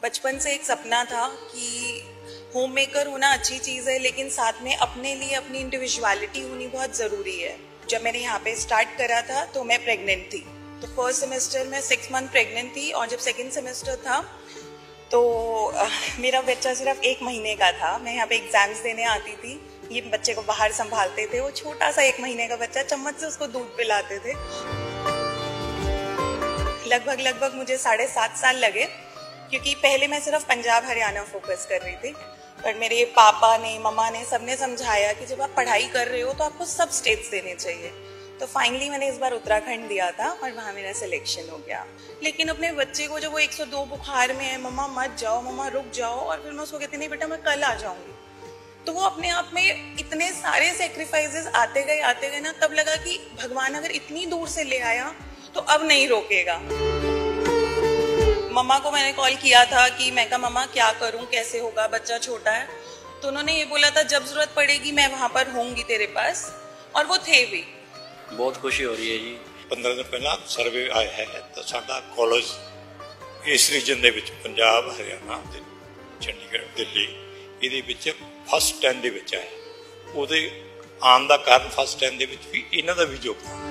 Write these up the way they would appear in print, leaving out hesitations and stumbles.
बचपन से एक सपना था कि होम मेकर होना अच्छी चीज़ है, लेकिन साथ में अपने लिए अपनी इंडिविजुअलिटी होनी बहुत ज़रूरी है। जब मैंने यहाँ पे स्टार्ट करा था तो मैं प्रेग्नेंट थी। तो फर्स्ट सेमेस्टर में 6 मंथ प्रेग्नेंट थी और जब सेकंड सेमेस्टर था तो मेरा बच्चा सिर्फ 1 महीने का था। मैं यहाँ पे एग्जाम्स देने आती थी, ये बच्चे को बाहर संभालते थे। वो छोटा सा 1 महीने का बच्चा, चम्मच से उसको दूध पिलाते थे। लगभग मुझे 7.5 साल लगे, क्योंकि पहले मैं सिर्फ पंजाब हरियाणा फोकस कर रही थी। पर मेरे पापा ने, मम्मा ने, सबने समझाया कि जब आप पढ़ाई कर रहे हो तो आपको सब स्टेट्स देने चाहिए। तो फाइनली मैंने इस बार उत्तराखंड दिया था और वहाँ मेरा सिलेक्शन हो गया। लेकिन अपने बच्चे को जब वो 102 बुखार में है, मम्मा मत जाओ, मम्मा रुक जाओ, और फिर मैं उसको कहती नहीं बेटा मैं कल आ जाऊंगी, तो वो अपने आप में इतने सारे सेक्रीफाइसेस आते गए ना, तब लगा कि भगवान अगर इतनी दूर से ले आया तो अब नहीं रोकेगा। मम्मा को मैंने कॉल किया था कि मैं कहा मम्मा क्या करूं, कैसे होगा, बच्चा छोटा है। तो उन्होंने ये बोला था जब जरूरत पड़ेगी मैं वहां पर होंगी तेरे पास, और वो थे भी। बहुत खुशी हो रही है जी। 15 दिन पहला सर्वे आया है तो साडा कॉलेज इस रीजन ਦੇ ਵਿੱਚ पंजाब हरियाणा ਤੇ ਚੰਡੀਗੜ੍ਹ ਦਿੱਲੀ ਇਹਦੇ ਵਿੱਚ ਫਸਟ 10 ਦੇ ਵਿੱਚ ਆਇਆ। ਉਹਦੇ ਆਉਣ ਦਾ ਕਾਰਨ ਫਸਟ 10 ਦੇ ਵਿੱਚ ਵੀ ਇਹਨਾਂ ਦਾ ਵੀ ਯੋਗਦਾਨ।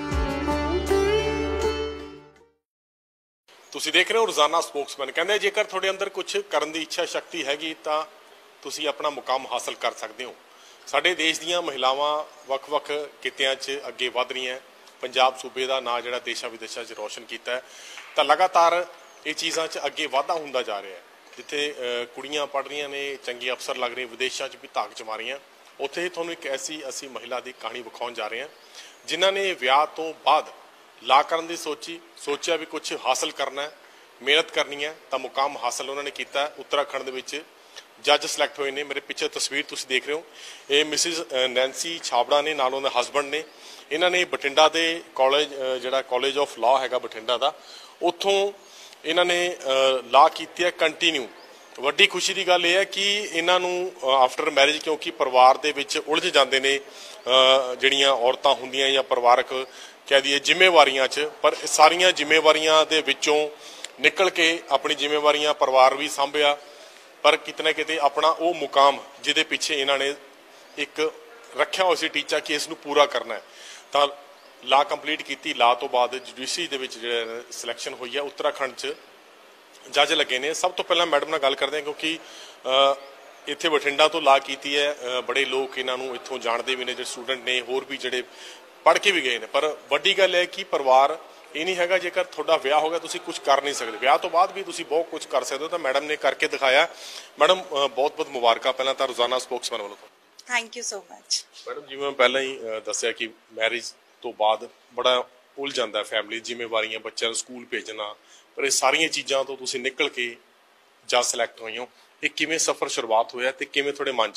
ਤੁਸੀਂ ਦੇਖ ਰਹੇ ਹੋ ਰੋਜ਼ਾਨਾ ਸਪੋਕਸਮੈਨ। ਕਹਿੰਦੇ ਜੇਕਰ ਤੁਹਾਡੇ ਅੰਦਰ ਕੁਝ ਕਰਨ ਦੀ ਇੱਛਾ ਸ਼ਕਤੀ ਹੈਗੀ ਤਾਂ ਤੁਸੀਂ ਆਪਣਾ ਮੁਕਾਮ ਹਾਸਲ ਕਰ ਸਕਦੇ ਹੋ। ਸਾਡੇ ਦੇਸ਼ ਦੀਆਂ ਮਹਿਲਾਵਾਂ ਵੱਖ-ਵੱਖ ਕਿੱਤਿਆਂ 'ਚ ਅੱਗੇ ਵਧ ਰਹੀਆਂ। ਪੰਜਾਬ ਸੂਬੇ ਦਾ ਨਾਂ ਜਿਹੜਾ ਦੇਸ਼ਾਂ ਵਿਦੇਸ਼ਾਂ 'ਚ ਰੌਸ਼ਨ ਕੀਤਾ ਤਾਂ ਲਗਾਤਾਰ ਇਹ ਚੀਜ਼ਾਂ 'ਚ ਅੱਗੇ ਵਾਧਾ ਹੁੰਦਾ ਜਾ ਰਿਹਾ ਹੈ। ਜਿੱਥੇ ਕੁੜੀਆਂ ਪੜ੍ਹ ਰਹੀਆਂ ਨੇ, ਚੰਗੇ ਅਫਸਰ ਲੱਗ ਰਹੇ, ਵਿਦੇਸ਼ਾਂ 'ਚ ਵੀ ਧਾਕ ਜਮਾ ਰਹੀਆਂ, ਉੱਥੇ ਤੁਹਾਨੂੰ ਇੱਕ ਐਸੀ ਅਸੀਂ ਮਹਿਲਾ ਦੀ ਕਹਾਣੀ ਵਿਖਾਉਣ ਜਾ ਰਹੇ ਹਾਂ ਜਿਨ੍ਹਾਂ ਨੇ ਵਿਆਹ ਤੋਂ ਬਾਅਦ ਲਾ ਕਰਨ ਦੀ ਸੋਚਿਆ ਵੀ ਕੁਝ ਹਾਸਲ ਕਰਨਾ ਹੈ, ਮਿਹਨਤ ਕਰਨੀ ਹੈ, ਤਾਂ ਮੁਕਾਮ ਹਾਸਲ ਉਹਨਾਂ ਨੇ ਕੀਤਾ। ਉੱਤਰਾਖੰਡ ਦੇ ਵਿੱਚ ਜੱਜ ਸਿਲੈਕਟ ਹੋਏ ਨੇ। ਮੇਰੇ ਪਿੱਛੇ ਤਸਵੀਰ ਤੁਸੀਂ ਦੇਖ ਰਹੇ ਹੋ, ਇਹ ਮਿਸਿਸ ਨੈਂਸੀ ਛਾਬੜਾ ਨੇ, ਨਾਲ ਉਹਨਾਂ ਦੇ ਹਸਬੈਂਡ ਨੇ। ਇਹਨਾਂ ਨੇ ਬਠਿੰਡਾ ਦੇ ਕਾਲਜ, ਜਿਹੜਾ ਕਾਲਜ ਆਫ ਲਾਅ ਹੈਗਾ ਬਠਿੰਡਾ ਦਾ, ਉੱਥੋਂ ਇਹਨਾਂ ਨੇ ਲਾਅ ਕੀਤੀ ਹੈ ਕੰਟੀਨਿਊ। ਵੱਡੀ ਖੁਸ਼ੀ ਦੀ ਗੱਲ ਇਹ ਹੈ ਕਿ ਇਹਨਾਂ ਨੂੰ ਆਫਟਰ ਮੈਰਿਜ, ਕਿਉਂਕਿ ਪਰਿਵਾਰ ਦੇ ਵਿੱਚ ਉਲਝ ਜਾਂਦੇ ਨੇ ਜਿਹੜੀਆਂ ਔਰਤਾਂ ਹੁੰਦੀਆਂ ਜਾਂ ਪਰਿਵਾਰਕ ਕਹਿ ਦਈਏ ਜ਼ਿੰਮੇਵਾਰੀਆਂ 'ਚ, ਪਰ ਸਾਰੀਆਂ ਜ਼ਿੰਮੇਵਾਰੀਆਂ ਦੇ ਵਿੱਚੋਂ ਨਿਕਲ ਕੇ ਆਪਣੀ ਜ਼ਿੰਮੇਵਾਰੀਆਂ, ਪਰਿਵਾਰ ਵੀ ਸਾਂਭਿਆ, ਪਰ ਕਿਤੇ ਨਾ ਕਿਤੇ ਆਪਣਾ ਉਹ ਮੁਕਾਮ ਜਿਹਦੇ ਪਿੱਛੇ ਇਹਨਾਂ ਨੇ ਇੱਕ ਰੱਖਿਆ ਹੋਇਆ ਸੀ ਟੀਚਾ ਕਿ ਇਸ ਨੂੰ ਪੂਰਾ ਕਰਨਾ ਹੈ, ਤਾਂ ਲਾ ਕੰਪਲੀਟ ਕੀਤੀ। ਲਾ ਤੋਂ ਬਾਅਦ ਜੁਡੀਸ਼ਰੀ ਦੇ ਵਿੱਚ ਜਿਹੜਾ ਸਿਲੈਕਸ਼ਨ ਹੋਈ ਹੈ, ਉੱਤਰਾਖੰਡ 'ਚ ਜੱਜ ਲੱਗੇ ਨੇ। ਸਭ ਤੋਂ ਪਹਿਲਾਂ ਮੈਡਮ ਨਾਲ ਗੱਲ ਕਰਦੇ ਹਾਂ, ਕਿਉਂਕਿ ਇੱਥੇ ਬਠਿੰਡਾ ਤੋਂ ਲਾ ਕੀਤੀ ਹੈ। ਬੜੇ ਲੋਕ ਇਹਨਾਂ ਨੂੰ ਇੱਥੋਂ ਜਾਣਦੇ ਵੀ ਨੇ, ਜਿਹੜੇ ਸਟੂਡੈਂਟ ਨੇ, ਹੋਰ ਵੀ ਜਿਹੜੇ ਪੜ੍ਹ ਕੇ ਵੀ ਗਏ ਨੇ। ਪਰ ਵੱਡੀ ਗੱਲ ਹੈ ਕਿ ਪਰਿਵਾਰ ਇਹ ਨਹੀਂ ਹੈਗਾ ਜੇਕਰ ਤੁਹਾਡਾ ਵਿਆਹ ਹੋ ਗਿਆ ਤੁਸੀਂ ਕੁਝ ਕਰ ਨਹੀਂ ਸਕਦੇ, ਵਿਆਹ ਤੋਂ ਬਾਅਦ ਵੀ ਤੁਸੀਂ ਬਹੁਤ ਕੁਝ ਕਰ ਸਕਦੇ ਹੋ। ਤਾਂ ਮੈਡਮ ਨੇ ਕਰਕੇ ਦਿਖਾਇਆ। ਮੈਡਮ ਬਹੁਤ ਬਹੁਤ ਮੁਬਾਰਕਾਂ ਪਹਿਲਾਂ ਤਾਂ ਰੋਜ਼ਾਨਾ ਸਪੋਕਸਮੈਨ ਵੱਲੋਂ। Thank you so much. Madam ਜਿਵੇਂ ਮੈਂ ਪਹਿਲਾਂ ਹੀ ਦੱਸਿਆ ਕਿ ਮੈਰਿਜ ਤੋਂ ਬਾਅਦ ਬੜਾ ਉਲਝ ਜਾਂਦਾ ਫੈਮਿਲੀ, ਜ਼ਿੰਮੇਵਾਰੀਆਂ, ਬੱਚਿਆਂ ਨੂੰ ਸਕੂਲ ਭੇਜਣਾ, ਪਰ ਇਹ ਸਾਰੀਆਂ ਚੀਜ਼ਾਂ ਤੋਂ ਤੁਸੀਂ ਨਿਕਲ ਕੇ ਜੱਜ ਸਿਲੈਕਟ ਹੋਏ ਹੋ। ਇਹ ਕਿਵੇਂ ਸਫ਼ਰ ਸ਼ੁਰੂਆਤ ਹੋਇਆ ਤੇ ਕਿਵੇਂ ਤੁਹਾਡੇ ਮਨ 'ਚ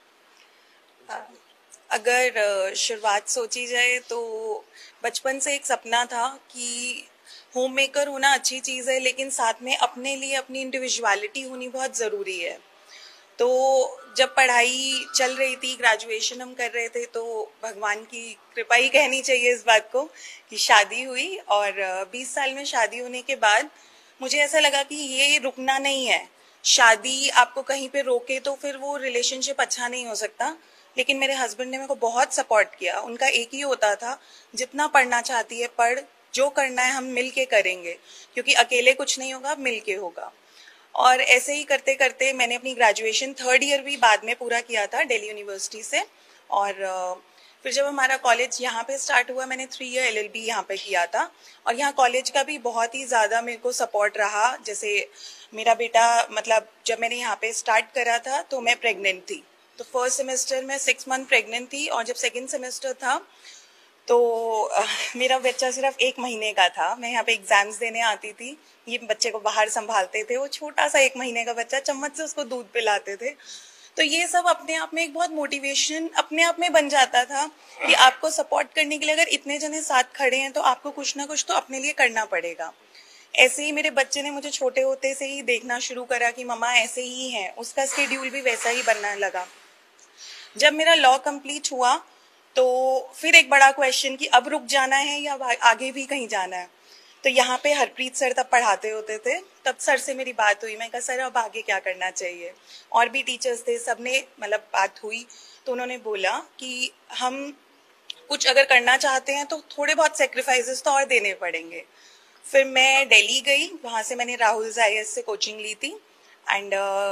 ਆਇਆ? अगर शुरुआत सोची जाए तो बचपन से एक सपना था कि होम मेकर होना अच्छी चीज़ है, लेकिन साथ में अपने लिए अपनी इंडिविजुअलिटी होनी बहुत ज़रूरी है। तो जब पढ़ाई चल रही थी, ग्रेजुएशन हम कर रहे थे, तो भगवान की कृपा ही कहनी चाहिए इस बात को कि शादी हुई। और 20 साल में शादी होने के बाद मुझे ऐसा लगा कि ये रुकना नहीं है। शादी आपको कहीं पे रोके तो फिर वो रिलेशनशिप अच्छा नहीं हो सकता। लेकिन मेरे हस्बैंड ने मेरे को बहुत सपोर्ट किया। उनका एक ही होता था, जितना पढ़ना चाहती है पढ़, जो करना है हम मिल के करेंगे, क्योंकि अकेले कुछ नहीं होगा, मिल के होगा। और ऐसे ही करते करते मैंने अपनी ग्रेजुएशन 3rd ईयर भी बाद में पूरा किया था दिल्ली यूनिवर्सिटी से। और फिर जब हमारा कॉलेज यहाँ पे स्टार्ट हुआ, मैंने 3 ईयर LLB यहाँ पे किया था। और यहाँ कॉलेज का भी बहुत ही ज़्यादा मेरे को सपोर्ट रहा। जैसे मेरा बेटा, मतलब जब मैंने यहाँ पे स्टार्ट करा था तो मैं प्रेग्नेंट थी। तो फर्स्ट सेमेस्टर में 6 मंथ प्रेग्नेंट थी और जब सेकंड सेमेस्टर था तो मेरा बच्चा सिर्फ 1 महीने का था। मैं यहाँ पे एग्जाम्स देने आती थी, ये बच्चे को बाहर संभालते थे। वो छोटा सा 1 महीने का बच्चा, चम्मच से उसको दूध पिलाते थे। तो ये सब अपने आप में एक बहुत मोटिवेशन अपने आप में बन जाता था कि आपको सपोर्ट करने के लिए अगर इतने जने साथ खड़े हैं तो आपको कुछ ना कुछ तो अपने लिए करना पड़ेगा। ऐसे ही मेरे बच्चे ने मुझे छोटे होते से ही देखना शुरू करा कि मम्मा ऐसे ही है, उसका शेड्यूल भी वैसा ही बनने लगा। जब मेरा लॉ कंप्लीट हुआ तो फिर एक बड़ा क्वेश्चन कि अब रुक जाना है या आगे भी कहीं जाना है। तो यहाँ पे हरप्रीत सर तब पढ़ाते होते थे, तब सर से मेरी बात हुई। मैं कहा सर अब आगे क्या करना चाहिए, और भी टीचर्स थे, सबने मतलब बात हुई तो उन्होंने बोला कि हम कुछ अगर करना चाहते हैं तो थोड़े बहुत सेक्रीफाइसेस तो और देने पड़ेंगे। फिर मैं दिल्ली गई, वहाँ से मैंने राहुल IAS से कोचिंग ली थी एंड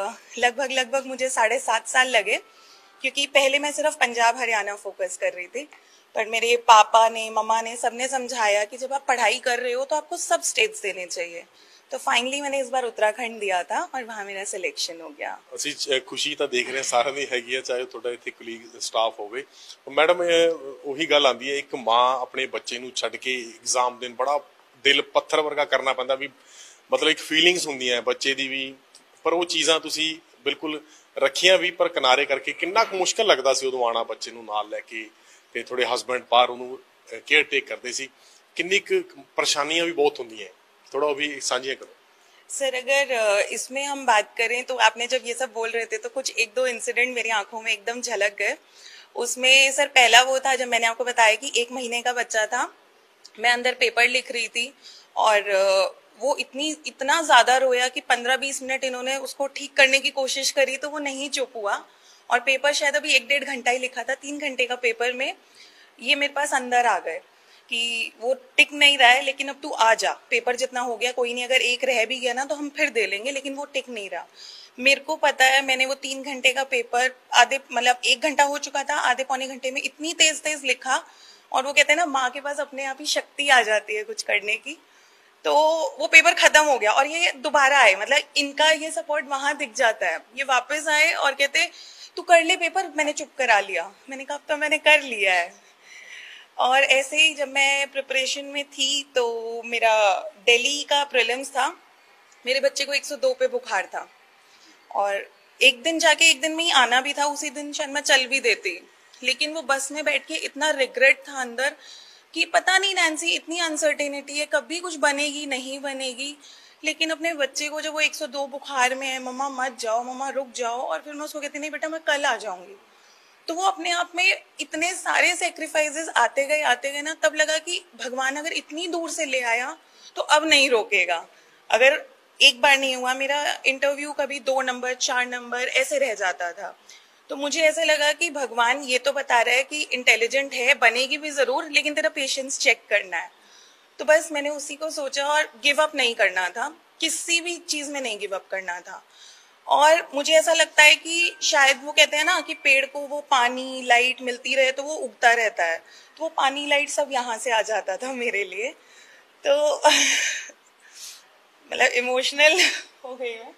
लगभग मुझे 7.5 साल लगे, क्योंकि पहले मैं सिर्फ पंजाब हरियाणा फोकस कर रही थी। पर मेरे पापा ने, मम्मा ने, सबने समझाया कि जब आप पढ़ाई कर रहे हो तो आपको सब स्टेट्स देने चाहिए। तो फाइनली मैंने इस बार उत्तराखंड दिया था और वहाँ मेरा सिलेक्शन हो गया। ਅਸੀਂ ਖੁਸ਼ੀ ਤਾਂ ਦੇਖ ਰਹੇ ਸਾਰਿਆਂ ਦੀ ਹੈਗੀ ਆ, ਚਾਹੇ ਤੁਹਾਡਾ ਇੱਥੇ ਕੁਲੀਗ ਸਟਾਫ ਹੋਵੇ। ਮੈਡਮ ਉਹੀ ਗੱਲ ਆਉਂਦੀ ਹੈ, ਇੱਕ ਮਾਂ ਆਪਣੇ ਬੱਚੇ ਨੂੰ ਛੱਡ ਕੇ ਐਗਜ਼ਾਮ ਦੇਣ ਬੜਾ ਦਿਲ ਪੱਥਰ ਵਰਗਾ ਕਰਨਾ ਪੈਂਦਾ, ਵੀ ਮਤਲਬ ਇੱਕ ਫੀਲਿੰਗਸ ਹੁੰਦੀਆਂ ਬੱਚੇ ਦੀ ਵੀ, ਪਰ ਉਹ ਚੀਜ਼ਾਂ ਤੁਸੀਂ ਬਿਲਕੁਲ ਰੱਖੀਆਂ ਵੀ ਪਰ ਕਿਨਾਰੇ ਕਰਕੇ। ਕਿੰਨਾ ਕੁ ਮੁਸ਼ਕਲ ਲੱਗਦਾ ਸੀ ਉਦੋਂ ਆਉਣਾ ਬੱਚੇ ਨੂੰ ਨਾਲ ਲੈ ਕੇ, ਤੇ ਤੁਹਾਡੇ ਹਸਬੈਂਡ ਬਾਹਰ ਉਹਨੂੰ ਕੇਅਰ ਟੇਕ ਕਰਦੇ ਸੀ, ਕਿੰਨੀ ਕੁ ਪਰੇਸ਼ਾਨੀਆਂ ਵੀ ਬਹੁਤ ਹੁੰਦੀਆਂ, थोड़ा अभी साझिया करो। सर अगर इसमें हम बात करें तो आपने जब ये सब बोल रहे थे तो कुछ 1-2 इंसिडेंट मेरी आंखों में एकदम झलक गए। उसमें सर पहला वो था जब मैंने आपको बताया कि 1 महीने का बच्चा था, मैं अंदर पेपर लिख रही थी और वो इतना ज्यादा रोया कि 15-20 मिनट इन्होंने उसको ठीक करने की कोशिश करी तो वो नहीं चुप हुआ। और पेपर शायद अभी 1-1.5 घंटा ही लिखा था, 3 घंटे का पेपर में ये मेरे पास अंदर आ गए कि वो टिक नहीं रहा है, लेकिन अब तू आ जा, पेपर जितना हो गया कोई नहीं, अगर एक रह भी गया ना तो हम फिर दे लेंगे, लेकिन वो टिक नहीं रहा। मेरे को पता है, मैंने वो 3 घंटे का पेपर मतलब 1 घंटा हो चुका था, आधे पौने घंटे में इतनी तेज लिखा। और वो कहते हैं ना माँ के पास अपने आप ही शक्ति आ जाती है कुछ करने की। तो वो पेपर खत्म हो गया और ये दोबारा आए, मतलब इनका ये सपोर्ट वहां दिख जाता है। ये वापस आए और कहते तू कर ले पेपर, मैंने चुप करा लिया। मैंने कहा अब तो मैंने कर लिया है। और ऐसे ही जब मैं प्रिपरेशन में थी तो मेरा दिल्ली का प्रीलिम्स था, मेरे बच्चे को 102 पे बुखार था और एक दिन में ही आना भी था, उसी दिन शायद मैं चल भी देती, लेकिन वो बस में बैठ के इतना रिग्रेट था अंदर कि पता नहीं नैन्सी, इतनी अनसर्टेनिटी है, कभी कुछ बनेगी नहीं बनेगी। लेकिन अपने बच्चे को जब वो 102 बुखार में है, मम्मा मत जाओ, मम्मा रुक जाओ, और फिर मैं उसको कहती नहीं बेटा मैं कल आ जाऊंगी, तो वो अपने आप में इतने सारे सेक्रीफाइसेस आते गए ना, तब लगा कि भगवान अगर इतनी दूर से ले आया तो अब नहीं रोकेगा। अगर एक बार नहीं हुआ, मेरा इंटरव्यू कभी 2 नंबर 4 नंबर ऐसे रह जाता था, तो मुझे ऐसे लगा कि भगवान ये तो बता रहा है कि इंटेलिजेंट है, बनेगी भी जरूर, लेकिन तेरा पेशेंस चेक करना है। तो बस मैंने उसी को सोचा और गिव अप नहीं करना था, किसी भी चीज में नहीं गिव अप करना था। और मुझे ऐसा लगता है कि शायद वो कहते हैं ना कि पेड़ को वो पानी लाइट मिलती रहे तो वो उगता रहता है, तो वो पानी लाइट सब यहाँ से आ जाता था मेरे लिए। तो मतलब इमोशनल हो गई है।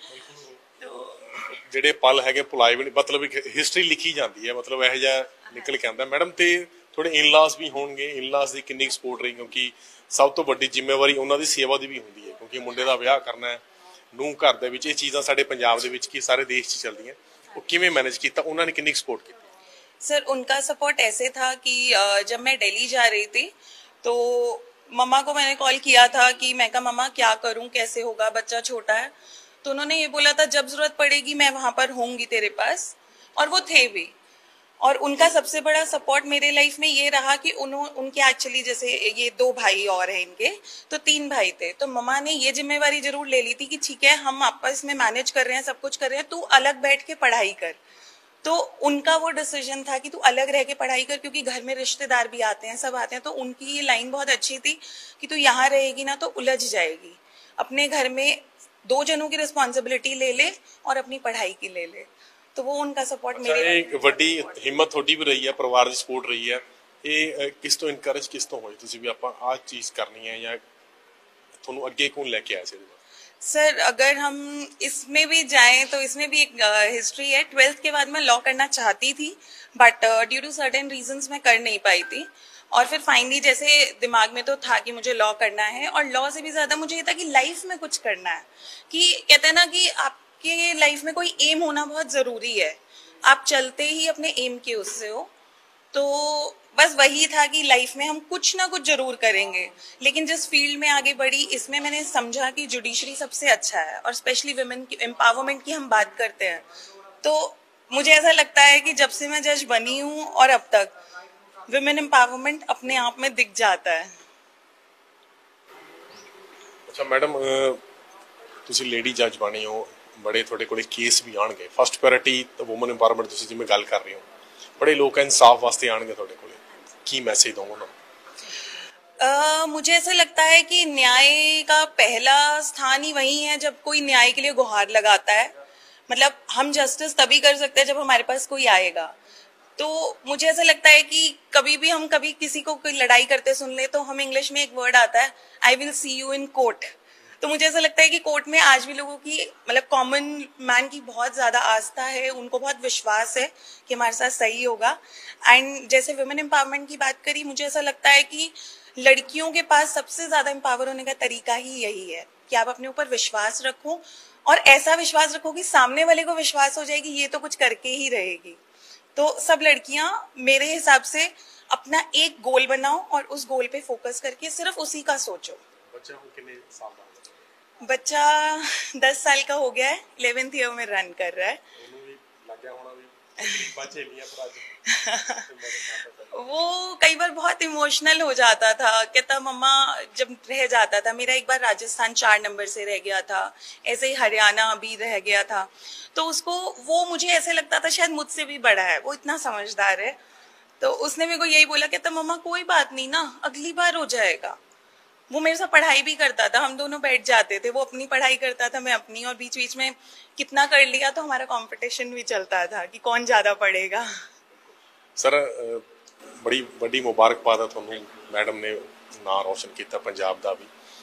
तो ਜਿਹੜੇ ਪਲ ਹੈਗੇ ਭੁਲਾਏ ਵੀ ਨਹੀਂ, ਮਤਲਬ ਇੱਕ ਹਿਸਟਰੀ ਲਿਖੀ ਜਾਂਦੀ ਹੈ, ਮਤਲਬ ਇਹੋ ਜਿਹਾ ਨਿਕਲ ਕੇ ਆਉਂਦਾ। ਮੈਡਮ ਤੇ ਥੋੜੇ ਇਨਲਾਸ ਵੀ ਹੋਣਗੇ, ਇਨਲਾਸ ਦੀ ਕਿੰਨੀ ਸਪੋਰਟ ਰਹੀ, ਕਿਉਂਕਿ ਸਭ ਤੋਂ ਵੱਡੀ ਜ਼ਿੰਮੇਵਾਰੀ ਉਹਨਾਂ ਦੀ ਸੇਵਾ ਦੀ ਵੀ ਹੁੰਦੀ ਹੈ, ਕਿਉਂਕਿ ਮੁੰਡੇ ਦਾ ਵਿਆਹ ਕਰਨਾ ਹੈ, ਨੂੰ ਘਰ ਦੇ ਵਿੱਚ। ਇਹ ਚੀਜ਼ਾਂ ਸਾਡੇ ਪੰਜਾਬ ਦੇ ਵਿੱਚ ਕੀ ਸਾਰੇ ਦੇਸ਼ 'ਚ ਚੱਲਦੀਆਂ, ਉਹ ਕਿਵੇਂ ਮੈਨੇਜ ਕੀਤਾ, ਉਹਨਾਂ ਨੇ ਕਿੰਨੀ ਸਪੋर्ट की? सर उनका सपोर्ट ऐसे था कि जब मैं दिल्ली जा रही थी तो मम्मा को मैंने कॉल किया था कि मैं कहा मम्मा क्या करूं, कैसे होगा, बच्चा छोटा है। तो उन्होंने ये बोला था जब जरूरत पड़ेगी मैं वहां पर होंगी तेरे पास, और वो थे भी। और उनका सबसे बड़ा सपोर्ट मेरे लाइफ में ये रहा कि उनके एक्चुअली जैसे ये 2 भाई और हैं इनके, तो 3 भाई थे। तो मम्मा ने ये जिम्मेवारी जरूर ले ली थी कि ठीक है हम आपस में मैनेज कर रहे हैं, सब कुछ कर रहे हैं, तू अलग बैठ के पढ़ाई कर। तो उनका वो डिसीजन था कि तू अलग रह के पढ़ाई कर, क्योंकि घर में रिश्तेदार भी आते हैं, सब आते हैं। तो उनकी ये लाइन बहुत अच्छी थी कि तू यहाँ रहेगी ना तो उलझ जाएगी, अपने घर में 2 जनों की रिस्पॉन्सिबिलिटी ले ले और अपनी पढ़ाई की ले ले। तो वो उनका सपोर्ट मेरे ਵੱਡੀ ਹਿੰਮਤ ਤੁਹਾਡੀ ਵੀ ਰਹੀ ਹੈ, ਪਰਿਵਾਰ ਦੀ ਸਪੋਰਟ ਰਹੀ ਹੈ। ਇਹ ਕਿਸ ਤੋਂ ਇਨਕਰੇਜ ਕਿਸ ਤੋਂ ਹੋਈ ਤੁਸੀਂ ਵੀ ਆਪਾਂ ਆਹ ਚੀਜ਼ ਕਰਨੀ ਹੈ, ਜਾਂ ਤੁਹਾਨੂੰ ਅੱਗੇ ਕੌਣ ਲੈ ਕੇ ਆਇਆ ਸੀ? सर अगर हम इसमें भी जाएं तो इसमें भी एक हिस्ट्री है। 12th के बाद मैं लॉ करना चाहती थी, but due to certain reasons मैं कर नहीं पाई थी। और फिर फाइनली जैसे दिमाग में तो था कि मुझे लॉ करना है, और लॉ से भी ज्यादा मुझे ये था कि लाइफ में कुछ करना है। कि कहते हैं ना कि आपके लाइफ में कोई एम होना बहुत जरूरी है, आप चलते ही अपने एम के उससे हो। तो बस वही था कि लाइफ में हम कुछ ना कुछ जरूर करेंगे। लेकिन जिस फील्ड में आगे बढ़ी, इसमें मैंने समझा कि जुडिशरी सबसे अच्छा है, और स्पेशली वुमेन की एम्पावरमेंट की हम बात करते हैं तो मुझे ऐसा लगता है कि जब से मैं जज बनी हूँ और अब तक वुमेन एम्पावरमेंट अपने आप में दिख जाता है। अच्छा मैडम, ਤੁਸੀਂ ਲੇਡੀ ਜੱਜ ਬਣੇ ਹੋ, ਬੜੇ ਤੁਹਾਡੇ ਕੋਲੇ ਕੇਸ ਵੀ ਆਣਗੇ। ਫਸਟ ਪ੍ਰਾਇੋਰਟੀ ਤਾਂ ਵੂਮਨ ਇੰਪਾਵਰਮੈਂਟ ਤੁਸੀਂ ਜਿਵੇਂ ਗੱਲ ਕਰ ਰਹੇ ਹੋ, बड़े लोग इंसाफ वास्ते आएंगे थोड़े को, की मैसेज दूंगा ना? मुझे ऐसा लगता है कि न्याय का पहला स्थान ही वही है जब कोई न्याय के लिए गुहार लगाता है। मतलब हम जस्टिस तभी कर सकते हैं जब हमारे पास कोई आएगा। तो मुझे ऐसा लगता है कि कभी भी हम कभी किसी को कोई लड़ाई करते सुन ले तो हम इंग्लिश में एक वर्ड आता है, I will see you in court. तो मुझे ऐसा लगता है कि कोर्ट में आज भी लोगों की मतलब कॉमन मैन की बहुत ज्यादा आस्था है, उनको बहुत विश्वास है कि हमारे साथ सही होगा। एंड जैसे वुमेन एम्पावरमेंट की बात करी, मुझे ऐसा लगता है कि लड़कियों के पास सबसे ज्यादा एम्पावर होने का तरीका ही यही है कि आप अपने ऊपर विश्वास रखो और ऐसा विश्वास रखो कि सामने वाले को विश्वास हो जाए कि ये तो कुछ करके ही रहेगी। तो सब लड़कियां मेरे हिसाब से अपना एक गोल बनाओ और उस गोल पे फोकस करके सिर्फ उसी का सोचो। बच्चा को कितने साल का? बच्चा 10 साल का हो गया है, 11th ईयर में रन कर रहा है। वो कई बार बहुत इमोशनल हो जाता था, कहता मम्मा जब रह जाता था। मेरा एक बार राजस्थान 4 नंबर से रह गया था, ऐसे ही हरियाणा भी रह गया था। तो उसको वो मुझे ऐसे लगता था शायद मुझसे भी बड़ा है, वो इतना समझदार है। तो उसने मेरे को यही बोला, कहता मम्मा कोई बात नहीं ना, अगली बार हो जाएगा। वो मेरे साथ पढ़ाई भी करता था, हम दोनों बैठ जाते थे, वो अपनी पढ़ाई करता था, मैं अपनी, और बीच बीच में कितना कर लिया तो हमारा कंपटीशन भी चलता था कि कौन ज्यादा पढ़ेगा। सर बड़ी बड़ी मुबारकबाद है ਤੁਹਾਨੂੰ, मैडम ने ਨਾਂ रोशन किया पंजाब का भी।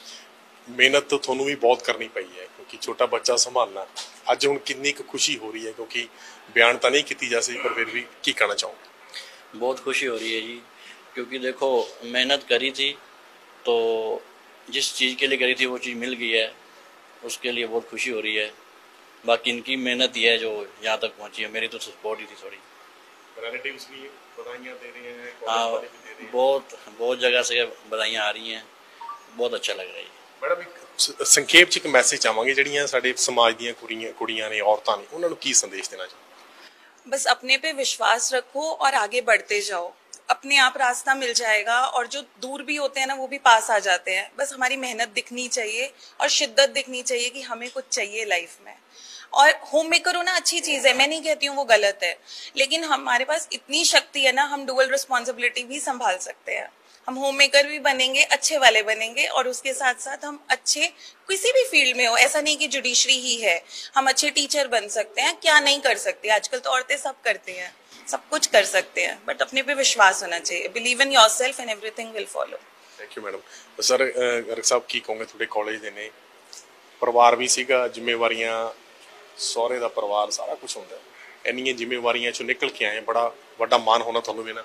मेहनत तो ਤੁਹਾਨੂੰ भी बहुत करनी पई है क्योंकि छोटा बच्चा संभालना। अज हुण कितनी खुशी हो रही है, क्योंकि बयान तो नहीं की जा सकती, पर फिर भी की कहना चाहूँगा? बहुत खुशी हो रही है जी, क्योंकि देखो मेहनत करी थी तो जिस चीज़ के लिए करी थी वो चीज़ मिल गई है, उसके लिए बहुत खुशी हो रही है। बाकी इनकी मेहनत ही है जो यहाँ तक पहुँची है, मेरी तो सपोर्ट ही थी थोड़ी। रिलेटिव्स भी बधाइयाँ दे रहे हैं, हाँ, बहुत बहुत जगह से बधाइयाँ आ रही हैं, बहुत अच्छा लग रहा है। मैडम एक संक्षेप च एक मैसेज चाहांगे ਜਿਹੜੀਆਂ ਸਾਡੇ ਸਮਾਜ ਦੀਆਂ ਕੁੜੀਆਂ ਨੇ, ਔਰਤਾਂ ਨੇ, ਉਹਨਾਂ ਨੂੰ ਕੀ ਸੰਦੇਸ਼ ਦੇਣਾ ਚਾਹੁੰਦੇ? बस अपने पे विश्वास रखो और आगे बढ़ते जाओ, अपने आप रास्ता मिल जाएगा। और जो दूर भी होते हैं ना वो भी पास आ जाते हैं। बस हमारी मेहनत दिखनी चाहिए और शिद्दत दिखनी चाहिए कि हमें कुछ चाहिए लाइफ में। और होम मेकर होना अच्छी चीज है, मैं नहीं कहती हूँ वो गलत है, लेकिन हमारे पास इतनी शक्ति है ना, हम डुअल रिस्पॉन्सिबिलिटी भी संभाल सकते हैं। हम होम मेकर भी बनेंगे, अच्छे वाले बनेंगे, और उसके साथ साथ हम अच्छे किसी भी फील्ड में हो, ऐसा नहीं कि जुडिशरी ही है, हम अच्छे टीचर बन सकते हैं। क्या नहीं कर सकते, आजकल तो औरतें सब करती हैं, सब कुछ कर सकते हैं, बट अपने पे विश्वास होना चाहिए। Believe in yourself and everything will follow. Thank you madam. Sir Garg साहब की कहोगे, थोड़े कॉलेज ਦੇ ਨੇ ਪਰਿਵਾਰ ਵੀ ਸੀਗਾ, ਜ਼ਿੰਮੇਵਾਰੀਆਂ, ਸਹੁਰੇ ਦਾ ਪਰਿਵਾਰ, ਸਾਰਾ ਕੁਝ ਹੁੰਦਾ, ਇੰਨੀਆਂ ਜ਼ਿੰਮੇਵਾਰੀਆਂ ਚੋਂ ਨਿਕਲ ਕੇ ਆਏ, ਬੜਾ ਵੱਡਾ ਮਾਣ ਹੋਣਾ ਤੁਹਾਨੂੰ ਵੀ ਨਾ?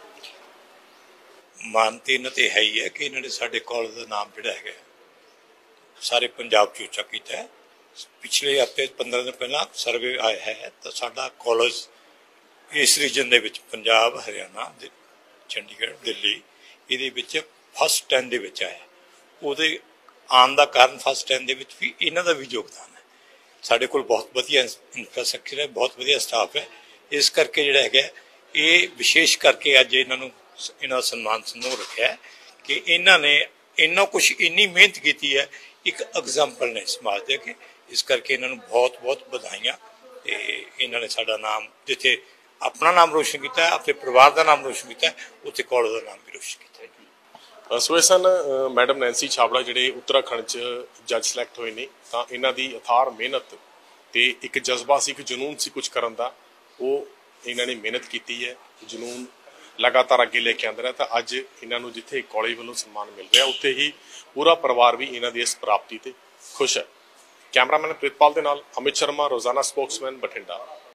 ਮਾਨ ਤੇ ਇਹਨਾਂ ਤੇ ਹੈ ਹੀ ਹੈ ਕਿ ਇਹਨਾਂ ਨੇ ਸਾਡੇ ਕਾਲਜ ਦਾ ਨਾਮ ਜਿਹੜਾ ਹੈਗਾ ਸਾਰੇ ਪੰਜਾਬ 'ਚ ਉੱਚਾ ਕੀਤਾ ਹੈ। ਪਿਛਲੇ ਹਫ਼ਤੇ 15 ਦਿਨ ਪਹਿਲਾਂ ਸਰਵੇ ਆਇਆ ਹੈ ਤਾਂ ਸਾਡਾ ਕਾਲਜ ਇਸ ਰੀਜਨ ਦੇ ਵਿੱਚ ਪੰਜਾਬ, ਹਰਿਆਣਾ, ਚੰਡੀਗੜ੍ਹ, ਦਿੱਲੀ, ਇਹਦੇ ਵਿੱਚ ਫਸਟ 10 ਦੇ ਵਿੱਚ ਆਇਆ। ਉਹਦੇ ਆਉਣ ਦਾ ਕਾਰਨ ਫਸਟ 10 ਦੇ ਵਿੱਚ ਵੀ ਇਹਨਾਂ ਦਾ ਵੀ ਯੋਗਦਾਨ ਹੈ। ਸਾਡੇ ਕੋਲ ਬਹੁਤ ਵਧੀਆ ਇਨਫਰਾਸਟ੍ਰਕਚਰ ਹੈ, ਬਹੁਤ ਵਧੀਆ ਸਟਾਫ ਹੈ। ਇਸ ਕਰਕੇ ਜਿਹੜਾ ਹੈਗਾ ਇਹ ਵਿਸ਼ੇਸ਼ ਕਰਕੇ ਅੱਜ ਇਹਨਾਂ ਦਾ ਸਨਮਾਨ ਸਮੂਹ ਰੱਖਿਆ ਕਿ ਇਹਨਾਂ ਨੇ ਇੰਨਾ ਕੁਛ, ਇੰਨੀ ਮਿਹਨਤ ਕੀਤੀ ਹੈ, ਇੱਕ ਐਗਜ਼ਾਮਪਲ ਨੇ ਸਮਾਜ ਦੇ ਅੱਗੇ। ਇਸ ਕਰਕੇ ਇਹਨਾਂ ਨੂੰ ਬਹੁਤ ਬਹੁਤ ਵਧਾਈਆਂ। ਤੇ ਇਹਨਾਂ ਨੇ ਸਾਡਾ ਨਾਮ ਜਿੱਥੇ अपना नाम रोशन किया, अपने परिवार का नाम रोशन किया, उत्थे कॉलेज का नाम भी रोशन किया। सो ये सन मैडम नैंसी छाबड़ा ਜਿਹੜੇ उत्तराखंड च जज सिलेक्ट ਹੋਏ ਨੇ। ਤਾਂ ਇਹਨਾਂ ਦੀ ਅਥਾਰ ਮਿਹਨਤ ਤੇ ਇੱਕ ਜਜ਼ਬਾ ਸੀ, ਇੱਕ ਜਨੂਨ ਸੀ ਕੁਝ ਕਰਨ ਦਾ, ਉਹ ਇਹਨਾਂ ਨੇ ਮਿਹਨਤ ਕੀਤੀ ਹੈ, ਜਨੂਨ ਲਗਾਤਾਰ ਅੱਗੇ ਲੈ ਕੇ ਆਂਦਾ ਰਿਹਾ। ਤਾਂ ਅੱਜ ਇਹਨਾਂ ਨੂੰ ਜਿੱਥੇ ਕਾਲਜ ਵੱਲੋਂ ਸਨਮਾਨ ਮਿਲ ਰਿਹਾ, ਉੱਥੇ ਹੀ ਪੂਰਾ ਪਰਿਵਾਰ ਵੀ ਇਹਨਾਂ ਦੀ ਇਸ ਪ੍ਰਾਪਤੀ ਤੇ ਖੁਸ਼ ਹੈ। ਕੈਮਰਾਮੈਨ ਪ੍ਰਿਤਪਾਲ ਦੇ ਨਾਲ ਅਮਿਤ ਸ਼ਰਮਾ, ਰੋਜ਼ਾਨਾ ਸਪੋਕਸਮੈਨ, ਬਠਿੰਡਾ।